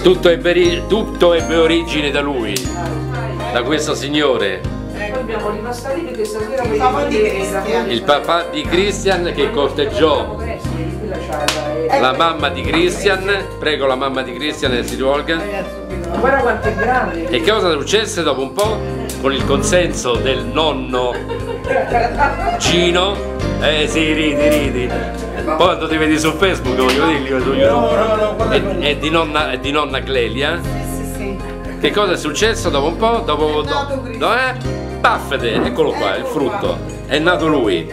Tutto ebbe origine da lui, da questo signore. Poi abbiamo rimasta lì perché stasera il papà di Christian che corteggiò la mamma di Christian. Prego la mamma di Christian e si rivolga. Guarda quanto è grande. E che cosa successe dopo un po'? Con il consenso del nonno Gino. Sì, ridi. Poi quando ti vedi su Facebook, voglio dirli su YouTube. E di nonna Clelia. Che cosa è successo dopo un po'? Paffete, eccolo qua, il frutto. È nato lui.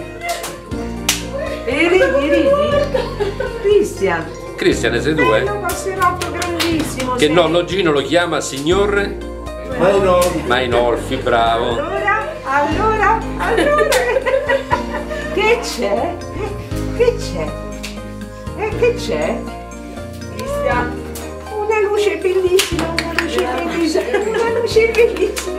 E ridi? Cristian, sei tu, un passerotto grandissimo. Che nonno Gino lo chiama signor Mainolfi, bravo. Allora. Che c'è? Cristian? Una luce bellissima, una luce bellissima. È una luce bellissima.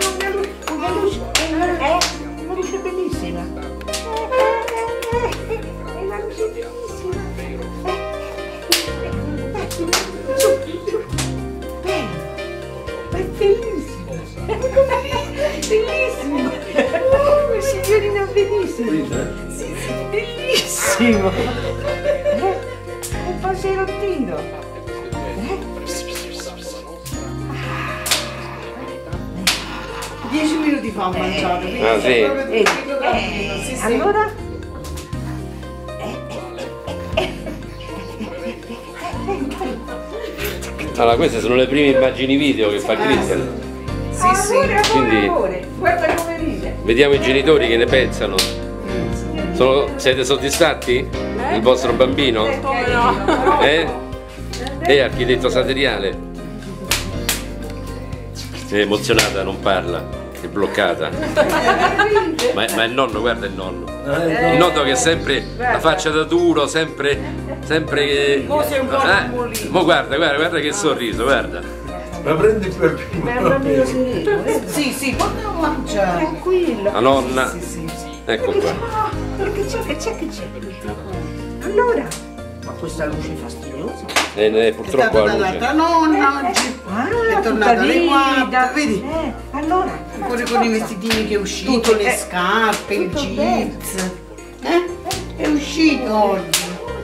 Bellissimo! Signorina, bellissimo! Sì, bellissimo! Un passerottino! 10 minuti fa ho mangiato. Ah, sì? Allora? Allora, queste sono le prime immagini video che fa Cristian. Sì. Quindi guarda come ride. vediamo i genitori che ne pensano. Siete soddisfatti? Il vostro bambino? Come no? Architetto Sateriale? È emozionata, non parla, è bloccata. Ma è il nonno, guarda il nonno. Il nonno che è sempre la faccia da duro, sempre. Ma guarda che sorriso, guarda. Ma prendi per prima. È un bambino sereno, Sì, quando mangia. tranquillo. La nonna, Sì. ecco qua. Che c'è? Allora? Ma questa luce è fastidiosa. Purtroppo la Dall'altra luce. nonna oggi. È tornata alle 4, vedi? Allora? Pure con i vestitini che è uscito, le scarpe, il jeans. È uscito oggi.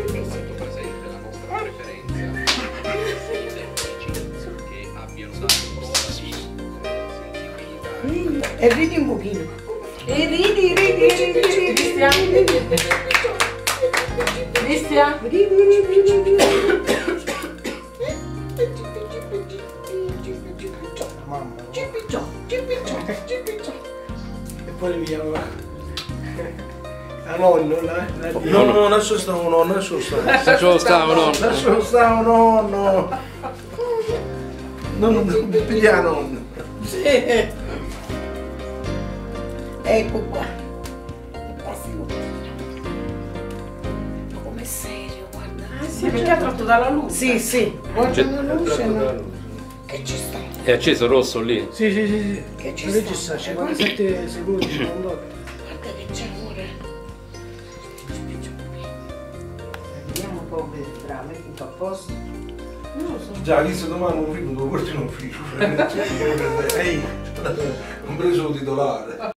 E ridi un pochino. E ridi. Cristian? Ridi. Mamma. Cipicciò. E poi via. La nonna, no, adesso stavo nonno, adesso stavo nonno. Non piglia nonno. Sì. Ecco qua. Come serio, guarda. Sì, perché ha tratto dalla luce. Sì. Guarda la luce. Che ci sta? È acceso rosso lì? Sì. Che ci Lì ci sta, 57 secondi, Guarda che c'è amore. Vediamo un po' bravo, è tutto a posto. Non lo so. Già, visto domani un film, lo porti in ufficio. Ehi, non preso un titolare.